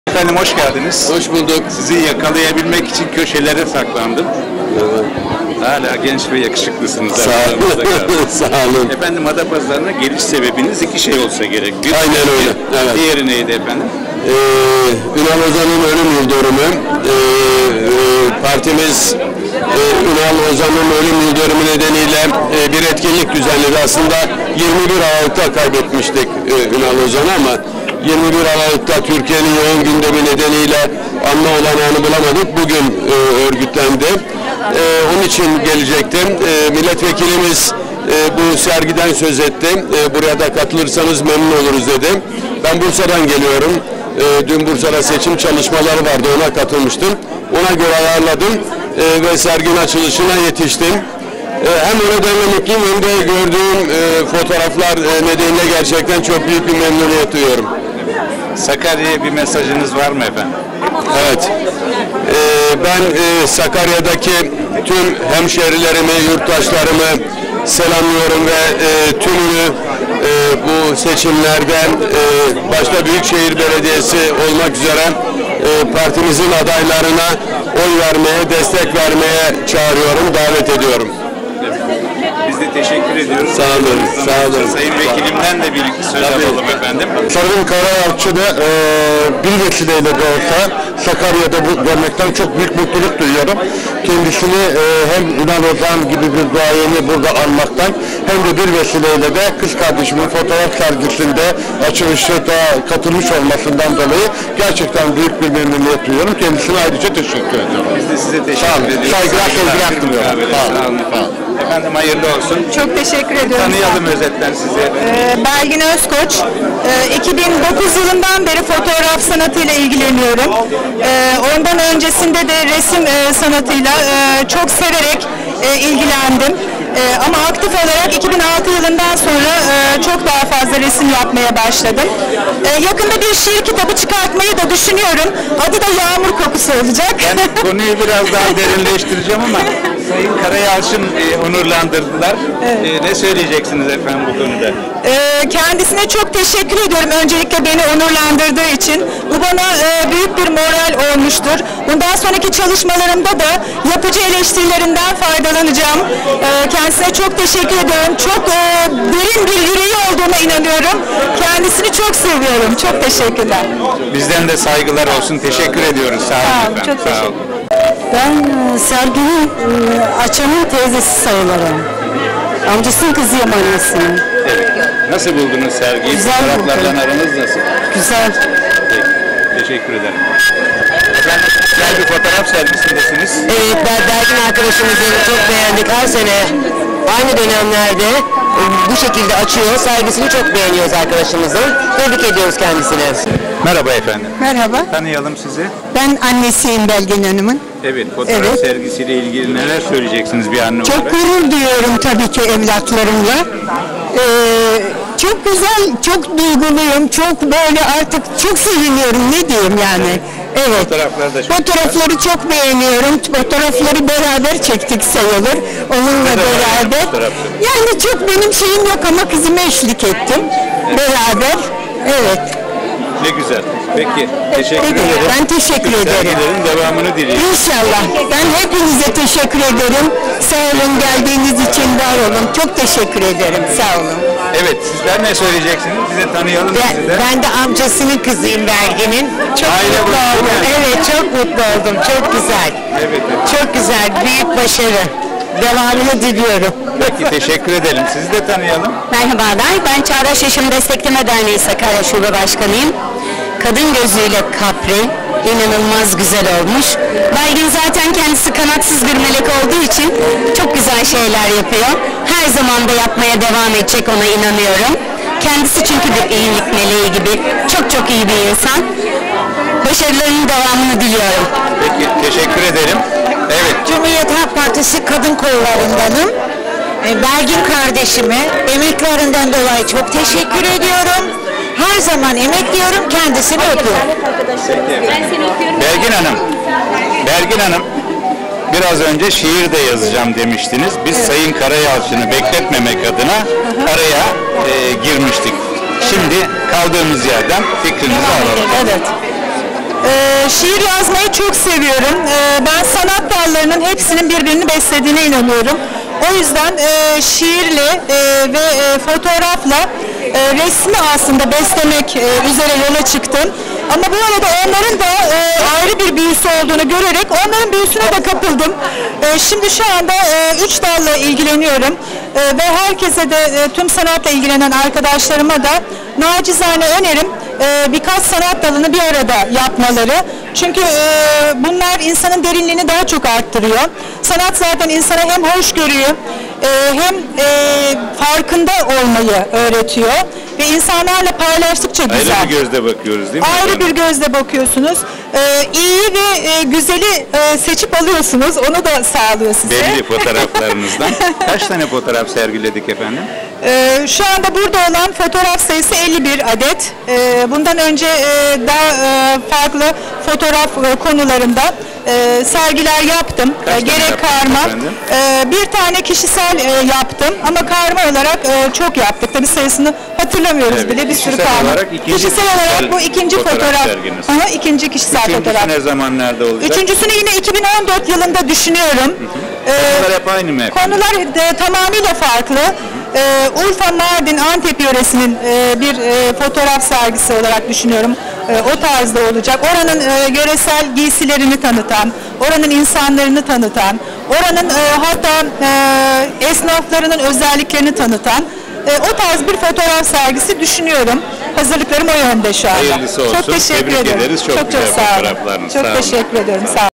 Efendim hoş geldiniz. Hoş bulduk. Sizi yakalayabilmek için köşelere saklandım. Evet. Hala genç ve yakışıklısınız. Sağ olun. Sağ olun. Efendim Adapazarı'na geliş sebebiniz iki şey olsa gerek. Aynen öyle. Evet. Diğeri neydi efendim? Ünal Ozan'ın ölüm yıl dönümü. Partimiz Ünal Ozan'ın ölüm yıl dönümü nedeniyle bir etkinlik düzenledi. Aslında 21 Aralık'ta kaybetmiştik Ünal Ozan'ı ama 21 Aralık'ta Türkiye'nin yoğun gündemi nedeniyle anma olanağını bulamadık. Bugün örgütlendi. Onun için gelecektim. Milletvekilimiz bu sergiden söz etti. Buraya da katılırsanız memnun oluruz dedi. Ben Bursa'dan geliyorum. Dün Bursa'da seçim çalışmaları vardı. Ona katılmıştım. Ona göre ayarladım ve serginin açılışına yetiştim. Hem o nedenle mutluyum hem de gördüğüm fotoğraflar nedeniyle gerçekten çok büyük bir memnuniyet duyuyorum. Sakarya'ya bir mesajınız var mı efendim? Evet. Ben Sakarya'daki tüm hemşehrilerimi, yurttaşlarımı selamlıyorum ve tümünü bu seçimlerden başta Büyükşehir Belediyesi olmak üzere partimizin adaylarına oy vermeye, destek vermeye çağırıyorum, davet ediyorum. Biz de teşekkür ediyoruz. Sağ olun, sağ olun. Sayın Vekilimden de bir söz alalım efendim. Sayın Karayalçı'da bir vesileyle de olsa Sakarya'da görmekten çok büyük mutluluk duyuyorum. Kendisini hem Ünal Ozan gibi bir duayeni burada almaktan hem de bir vesileyle de kız kardeşimin fotoğraf sergisinde açılışta katılmış olmasından dolayı gerçekten büyük bir memnuniyet duyuyorum. Kendisine ayrıca teşekkür ediyorum. Biz de size teşekkür ediyoruz. Saygılar, sevgiler diliyorum. Sağ olun. Efendim hayırlı olsun. Çok teşekkür ediyorum. Tanıyalım özetten sizi. Belgin Özkoç. 2009 yılından beri fotoğraf sanatıyla ilgileniyorum. Ondan öncesinde de resim sanatıyla çok severek ilgilendim. Ama aktif olarak 2006 yılından sonra çok daha fazla resim yapmaya başladım. Yakında bir şiir kitabı çıkartmayı da düşünüyorum. Adı da Yağmur Kokusu olacak. Ben konuyu biraz daha derinleştireceğim ama Sayın Karayalçın onurlandırdılar. Evet. Ne söyleyeceksiniz efendim bu konuda? Kendisine çok teşekkür ediyorum öncelikle beni onurlandırdığı için. Bu bana büyük bir moral olmuştur. Bundan sonraki çalışmalarımda da yapıcı eleştirilerinden faydalanacağım. Kendisine çok teşekkür ediyorum. Çok derin bir yüreği olduğuna inanıyorum. Kendisini çok seviyorum. Çok teşekkürler. Bizden de saygılar olsun. Teşekkür ediyoruz. Sağ olun efendim. Çok sağ olun. Ben serginin açanın teyzesi sayılırım. Amcasının kızıyım annesinin. Evet. Nasıl buldunuz sergiyi? Güzel Fotoğraflardan buldum. aranız nasıl? Güzel. Peki. Teşekkür ederim. Efendim güzel bir fotoğraf sergisindesiniz. Evet, Belgin arkadaşımızı çok beğendik. Her sene aynı dönemlerde bu şekilde açıyor. Sergisini çok beğeniyoruz arkadaşımızın. Tebrik ediyoruz kendisine. Merhaba efendim. Merhaba. Tanıyalım sizi. Ben annesiyim Belgin Hanım'ın. Evet, fotoğraf Evet. sergisiyle ilgili neler söyleyeceksiniz bir anne olarak? Çok gurur duyuyorum tabii ki evlatlarımla. Çok güzel, çok duyguluyum, çok böyle artık çok seviniyorum ne diyeyim yani. Evet. Fotoğraflar da çok Fotoğrafları çok beğeniyorum. Fotoğrafları beraber çektik sayılır. Onunla beraber. Yani çok benim şeyim yok ama kızıma eşlik ettim. Beraber. Evet. Ne güzel. Peki, teşekkür Evet, ederim. ben teşekkür ederim. Sergilerin devamını diliyorum. İnşallah. Ben hepinize teşekkür ederim. Sağ olun, geldiğiniz için var olun. Çok teşekkür ederim. Sağ olun. Evet, sizler ne söyleyeceksiniz? Size tanıyalım sizi de. Ben de amcasının kızıyım Belgin'in. Çok Aile mutlu bu. oldum. Evet, çok mutlu oldum. Çok güzel. Evet. Çok güzel, büyük başarı. Devamını diliyorum. Peki, teşekkür edelim. Sizi de tanıyalım. Merhabalar, ben Çağdaş Yaşam Destekleme Derneği Sakarya Şube Başkanıyım. Kadın gözüyle kapri, inanılmaz güzel olmuş. Belgin zaten kendisi kanatsız bir melek olduğu için çok güzel şeyler yapıyor. Her zaman da yapmaya devam edecek, ona inanıyorum. Kendisi çünkü bir iyilik meleği gibi çok iyi bir insan. Başarılarının devamını diliyorum. Peki, teşekkür ederim. Evet. Cumhuriyet Halk Partisi kadın kollarındanım. Belgin kardeşime emeklerinden dolayı çok teşekkür ediyorum. Her zaman emekliyorum, kendisini öpüyorum. Belgin Hanım, biraz önce şiir de yazacağım demiştiniz. Biz Sayın Karayalçın'ı bekletmemek adına araya girmiştik. Şimdi kaldığımız yerden fikrinizi alalım. Evet. Şiir yazmayı çok seviyorum. Ben sanat dallarının hepsinin birbirini beslediğine inanıyorum. O yüzden şiirle ve fotoğrafla resmi aslında beslemek üzere yola çıktım. Ama bu arada onların da ayrı bir büyüsü olduğunu görerek onların büyüsüne de kapıldım. Şimdi şu anda 3 dalla ilgileniyorum. Ve herkese de tüm sanatla ilgilenen arkadaşlarıma da nacizane önerim birkaç sanat dalını bir arada yapmaları. Çünkü bunlar insanın derinliğini daha çok arttırıyor. Sanat zaten insana hem hoşgörüyü hem farkında olmayı öğretiyor. Ve insanlarla paylaştıkça güzel. Ayrı bir gözle bakıyoruz değil mi? Ayrı bir gözle bakıyorsunuz. İyi ve güzeli seçip alıyorsunuz. Onu da sağlıyor size. Belli fotoğraflarınızdan. Kaç tane fotoğraf sergiledik efendim? Şu anda burada olan fotoğraf sayısı 51 adet. Bundan önce daha farklı fotoğraf konularında sergiler yaptım. Gerek karma. Bir tane kişisel yaptım ama karma olarak çok yaptık. Tabii sayısını hatırlamıyoruz Evet, bile. Bir sürü kişisel karma. olarak Kişisel olarak bu ikinci fotoğraf. serginiz. Aha, ikinci kişisel fotoğraf. Üçüncüsü ne zaman nerede olacak? Üçüncüsünü yine 2014 yılında düşünüyorum. Konular hep aynı mı efendim? Konular tamamıyla farklı. Urfa, Mardin, Antep yöresinin bir fotoğraf sergisi olarak düşünüyorum. O tarzda olacak. Oranın yöresel giysilerini tanıtan, oranın insanlarını tanıtan, oranın hatta esnaflarının özelliklerini tanıtan o tarz bir fotoğraf sergisi düşünüyorum. Hazırlıklarım o yönde şu anda. Hayırlısı olsun. Çok teşekkür Tebrik ederim. ederiz. Çok güzel sağ olun. fotoğraflarınız. Çok Sağ olun. teşekkür ederim. Sağ olun.